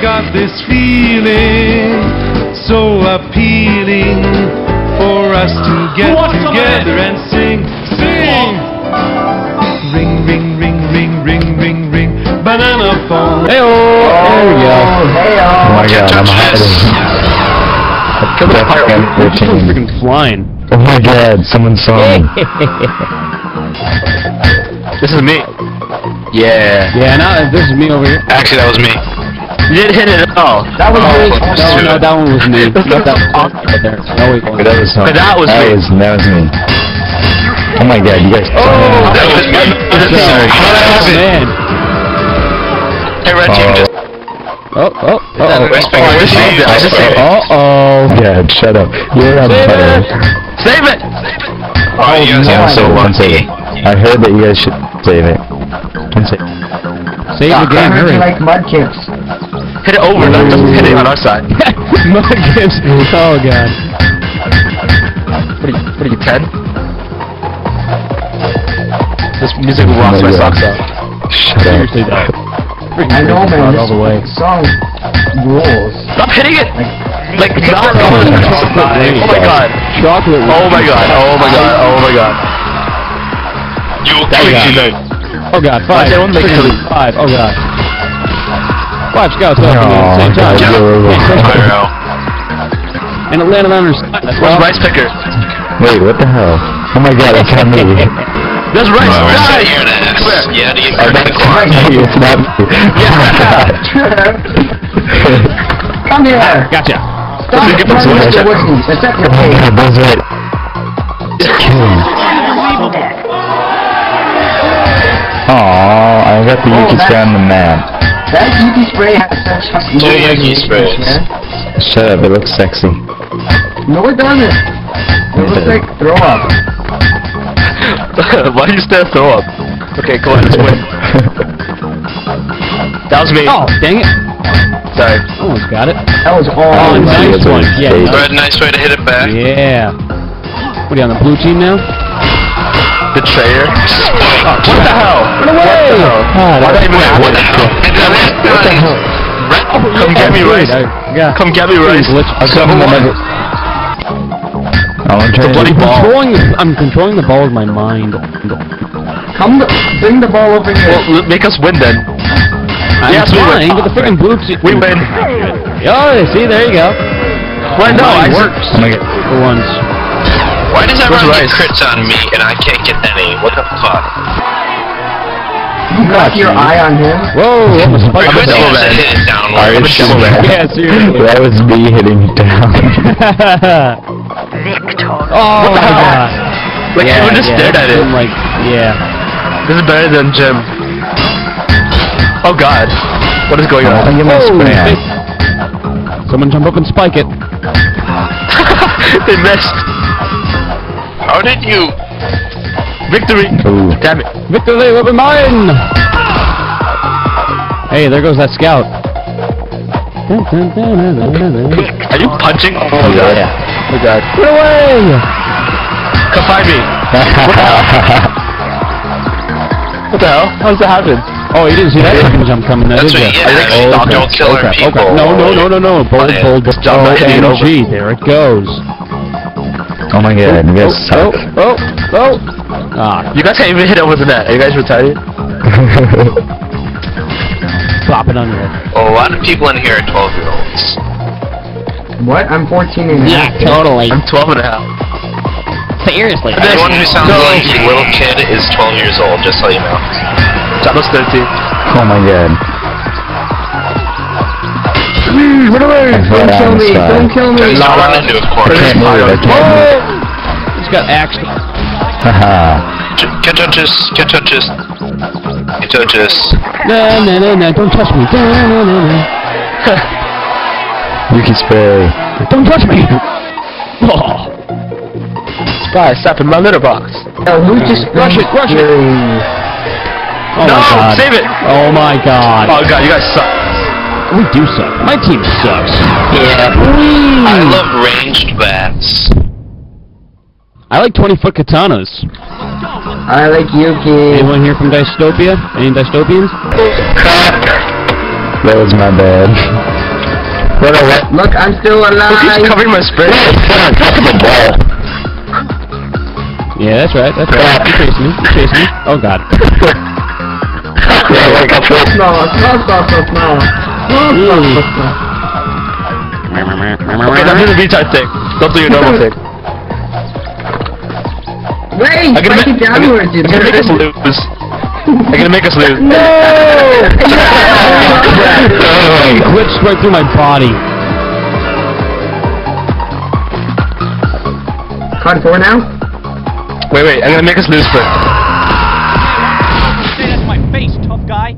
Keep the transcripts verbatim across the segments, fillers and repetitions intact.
got this feeling so appealing for us to get together and sing, sing. Ring, ring, ring, ring, ring, ring, ring. Banana phone. Hey-oh! There we go. Hey-oh! Oh my god, I'm hiding. Come on, I'm freaking flying. Oh my god, someone saw me. This is me. Yeah. Yeah, now this is me over here. Actually, that was me. You didn't hit it at all. That was oh, me. No, no, that one was me. No, that was awkward there. No, wait, that was but that was that me. Was, that was me. Oh my god, you guys. Oh, that was me. Sorry. Oh, man. Hey, Red Team, just. Oh, oh, oh, oh, oh, I just saved it, I just saved it. Uh-oh. God, shut up. You're on Save fire. it! Save it! Oh, you guys got so lucky. I heard that you guys should save it. Don't save it. Save the game, hurry. like mudkips. Hit it over, not just hit it on our side. Mudkips. Oh, God. What are you, what are you, ten? This music rocks my socks out. Shut Seriously, up. though. I know, man. All the way. Song rules. Stop hitting it! Like, not on the chocolate. Oh my god. Chocolate. Oh my god. Oh my god. Oh my god. You will That kill guy. you. Oh god. Five. Freaking five. Oh god. Five scouts up at the same time. Pyro. And it landed on her side. Where's Rice Picker? Wait, what the hell? Oh my god, it's not me. There's Rice. Oh, we're Guys! sitting here in an ass. Come here. Yeah, to get Oh, back to that's the clock. not me, it's not me. Come here. Gotcha. Stop Let's get some running switch. the woodsy. That's up your Oh my face. god, that's right. Just kill him. Aww, I got the Oh, Yuki that- spray on the map. That Yuki spray has such Two low Yuki resolution, sprays. man. Shut up, it looks sexy. No, it doesn't. It looks like throw up. Why do you stand throw up? Okay, go ahead, let's win. That was me. Oh, dang it. Sorry. Almost got it. That was all. Oh, nice that's one. what Yeah. it Red, nice way to hit it back. Yeah. What are you on the blue team now? Betrayer. Oh, what the hell? Run away! What the hell? Ah, Why did I even What what the hell? What the hell? Come get me, Rice. Yeah. Come get me, Rice. I'll come in the middle. I'm trying Bloody to ball. Controlling the, I'm controlling the ball with my mind. Come, the, bring the ball over here. Well, l- make us win then. I'm yes, trying, we win. But the freaking blue team. We win. Oh, see, there you go. Well, no, it works. Oh my god. For once. Why does everyone get Rice? crits on me and I can't get any? What the fuck? You got your eye on him. Whoa, that was I spike was double able to red. hit it down. Are you Like, sure? Yeah, seriously. That was me hitting it down. Oh my god. Like, yeah, everyone just yeah, stared at it. I'm like, yeah. This is better than Jim. Oh god. What is going on? I'll get my Oh, spray on. they- Someone jump up and spike it. They missed. How did you? Victory! Ooh. Damn it. Victory will be mine! Hey, there goes that scout. Are you punching? Oh god. Yeah. Oh god. Get away! Come find me. What the hell? What the hell? How does that happen? Oh, you didn't see that fucking jump coming there, That's did what you? you get. Oh, Stop, okay. don't kill our Okay, people. okay. No, no, no, no, no. Bold, Yeah. bold, bold. Jump Oh, back and get over. energy. There it goes. Oh my god, you guys Oh, suck. oh, oh, oh. Ah, you guys can't even hit over the net. Are you guys retarded? Flop it under it. Oh, a lot of people in here are twelve-year-olds. What? I'm fourteen and a half. Yeah, totally. I'm twelve and a half. Seriously. Anyone who sounds like a little kid is twelve years old, just so you know. John's thirteen. Oh my god. Run away! Don't Right kill on the me! side. Don't kill me! Please don't run into, of I course. can't move, I can't move. He's got axe. Haha. Get touches, get touches. Get touches. No, no, no, no, don't touch me. No, no, no, no. Yuki spray. Don't touch me. Oh. Guy, stop in my litter box. No, who just Rush it, rush it. Oh No, my god. save it. Oh my god. Oh god, you guys suck. We do suck. My team sucks. Yeah. Whee! I love ranged bats. I like twenty foot katanas. I like Yuki. Anyone here from Dystopia? Any dystopians? That was my bad. Run away. Look, I'm still alive. He's covering my spray. On top of the ball. Yeah, that's right, that's right. You chasing me, you chasing me. Oh god. Yeah, wake up, Phil. Small, small, small, small, small. Small, small, small, small. Okay, now do the retard thing. Don't do your normal thing. Wait, I'm gonna, spike ma- it downwards, I'm you gonna make us bitch. lose. I'm gonna make us lose. No! Glitched right through my body. Card four now? Wait, wait, I'm gonna make us lose first. Say that's my face, tough guy.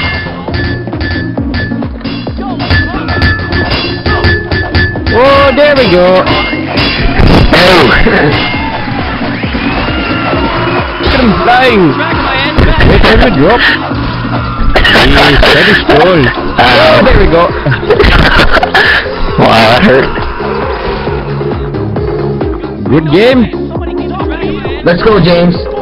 Oh, there we go. Oh. Look at him flying. Dragging my hand back. Wait, there we drop. Yes, that is cool. Oh, there we go. Wow, that hurt. Good game. Somebody get off me, man. Let's go, James.